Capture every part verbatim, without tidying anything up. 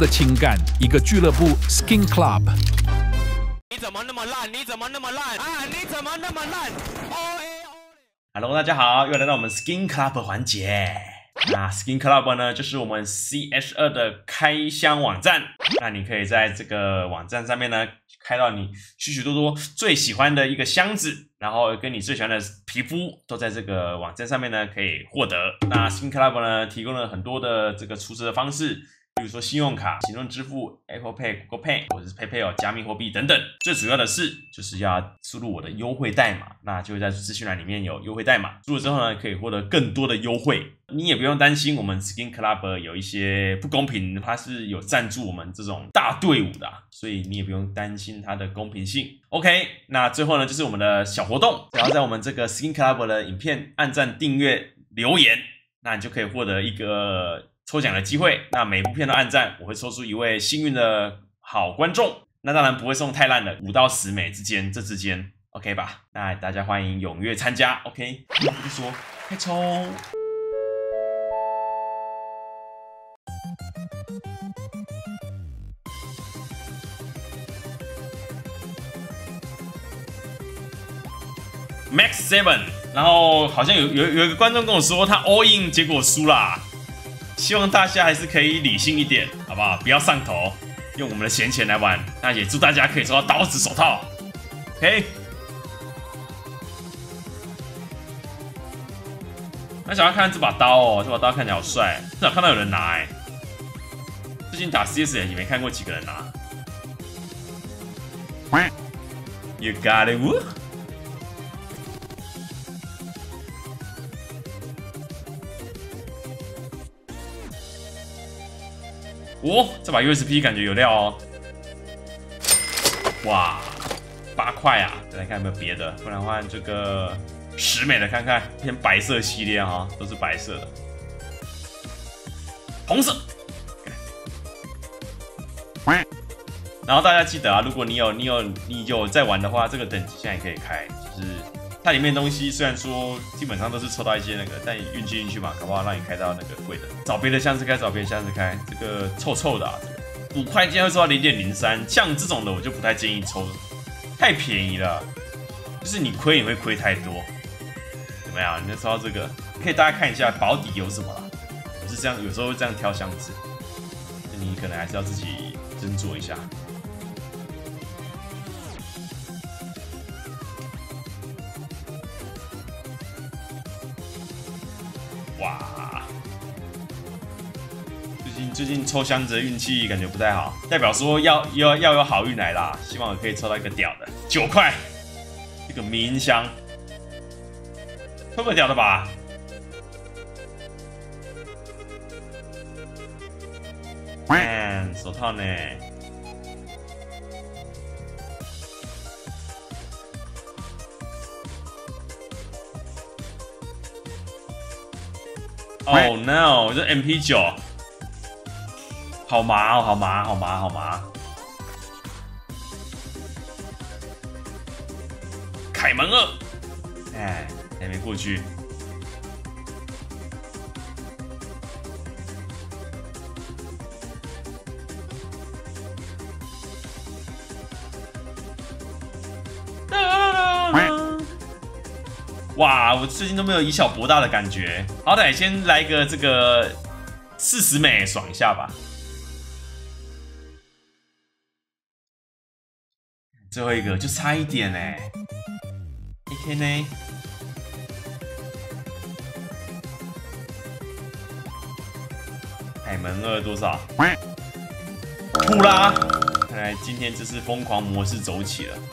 的情感，一个俱乐部 Skin Club。 你怎么那么烂？你怎么那么烂啊？你怎么那么烂 ？O A O。 Hello， 大家好，又来到我们 Skin Club 环节。那 Skin Club 呢，就是我们 C H 二 的开箱网站。那你可以在这个网站上面呢，开到你许许多多最喜欢的一个箱子，然后跟你最喜欢的皮肤都在这个网站上面呢可以获得。那 Skin Club 呢，提供了很多的这个出资的方式。比如说信用卡、行动支付、Apple Pay、Google Pay 或者是 PayPal、加密货币等等。最主要的是，就是要输入我的优惠代码，那就会在资讯栏里面有优惠代码。输入之后呢，可以获得更多的优惠。你也不用担心我们 Skin Club 有一些不公平，它是有赞助我们这种大队伍的、啊，所以你也不用担心它的公平性。OK， 那最后呢，就是我们的小活动，只要在我们这个 Skin Club 的影片按赞、订阅、留言，那你就可以获得一个抽奖的机会。那每部片都按赞，我会抽出一位幸运的好观众。那当然不会送太烂的，五到十枚之间，这之间 OK 吧？那大家欢迎踊跃参加 OK。 不多说，开抽。Max Seven， 然后好像有有有一个观众跟我说他 all in 结果输啦。希望大家还是可以理性一点，好不好？不要上头，用我们的闲钱来玩。那也祝大家可以抽到刀子手套 ，OK？ 那想要看这把刀哦，这把刀看起来好帅，至少看到有人拿哎、欸。最近打 C S 也没看过几个人拿。You got it， woo！哦，这把 U S P 感觉有料哦！哇，八块啊！再来看有没有别的，不然换这个十美的看看，偏白色系列哈、哦，都是白色的，红色。然后大家记得啊，如果你有你有你有在玩的话，这个等级现在也可以开，就是它里面东西虽然说基本上都是抽到一些那个，但运气运气嘛，搞不好让你开到那个贵的。找别的箱子开，找别的箱子开，这个臭臭的啊，这个五块竟然会抽到零点零三，像这种的我就不太建议抽，太便宜了，就是你亏你会亏太多。怎么样？你就抽到这个，可以大家看一下保底有什么啦。我是这样，有时候会这样挑箱子，你可能还是要自己斟酌一下。哇，最近最近抽箱子的运气感觉不太好，代表说要要要有好运来啦！希望我可以抽到一个屌的，九块，这个迷音箱，会不会屌的吧？看手套呢？Oh no！ 这 M P 九， 好麻哦，好麻，好麻，好麻。凯门二，哎，还没过去。哇，我最近都没有以小博大的感觉，好歹先来个这个四十美爽一下吧。最后一个就差一点哎 ，A K 呢？海门二多少？吐啦！看来今天这是疯狂模式走起了，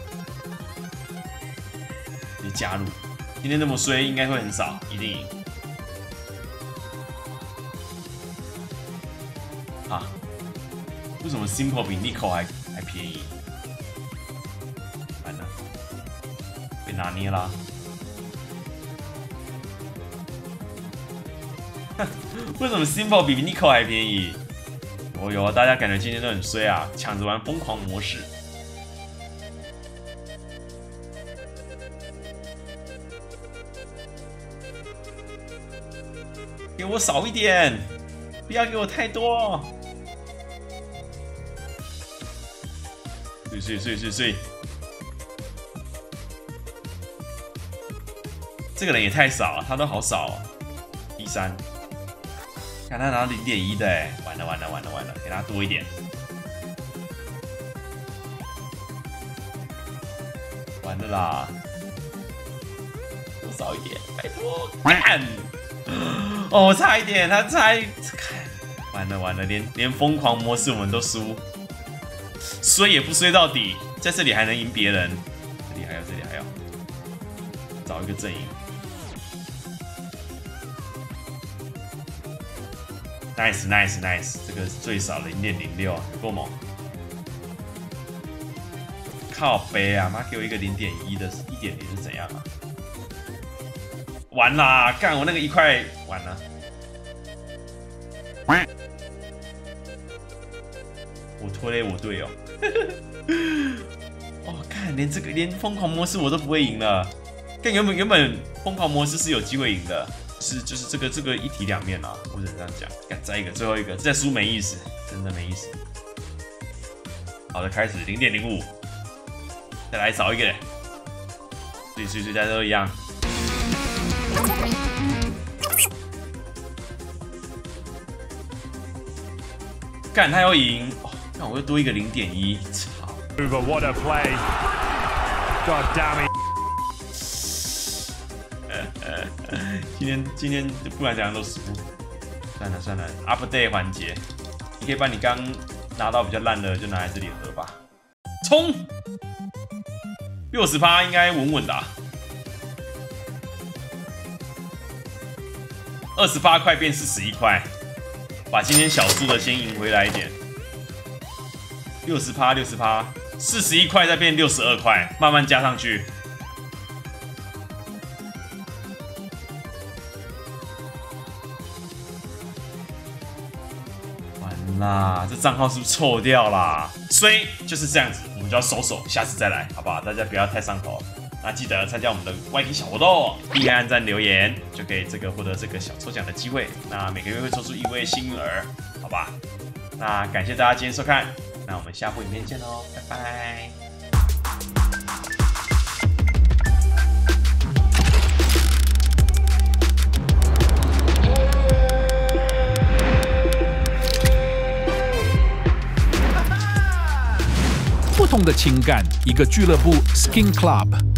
你加入。今天那么衰，应该会很少，一定赢。啊？为什么 Simple 比 Nico 还还便宜？完了，被拿捏啦！为什么 Simple 比 Nico 还便宜？有有啊，大家感觉今天都很衰啊，抢着玩疯狂模式。给我少一点，不要给我太多。 碎碎碎碎碎。这个人也太少了，他都好少哦。第三，看他拿到零点一的，哎，完了完了完了完了，给他多一点。完了啦，多少一点，拜托，干！哦，差一点，他差一，完了完了，连连疯狂模式我们都输，衰也不衰到底，在这里还能赢别人，这里还有这里还有，找一个阵营。Nice nice nice， 这个最少零点零六，有够猛！靠背啊，妈给我一个零点一的，一点零是怎样啊？完啦，干我那个一块完了。我拖累我队友。哦，看连这个连疯狂模式我都不会赢了。但原本原本疯狂模式是有机会赢的。是，就是这个这个一体两面啊，我只能这样讲。干再一个，最后一个，再输没意思，真的没意思。好的，开始零点零五，再来少一个，所以所以所以大家都一样。干他要赢，哦，看我又多一个零点一，操 What a play! God damn it! 今天今天不管怎样都输，算了算了 ，update 环节，你可以把你刚拿到比较烂的就拿来这里喝吧。冲，六十趴应该稳稳的、啊，二十八块变四十一块，把今天小输的先赢回来一点。六十趴六十趴，四十一块再变六十二块，慢慢加上去。啦，这账号是不是臭掉啦？所以就是这样子，我们就要收手，下次再来，好不好？大家不要太上头。那记得参加我们的 Y T 小活动，立刻按赞留言，就可以这个获得这个小抽奖的机会。那每个月会抽出一位幸运儿，好吧？那感谢大家今天收看，那我们下部影片见喽，拜拜。 不同的情感，一个俱乐部 Skin Club。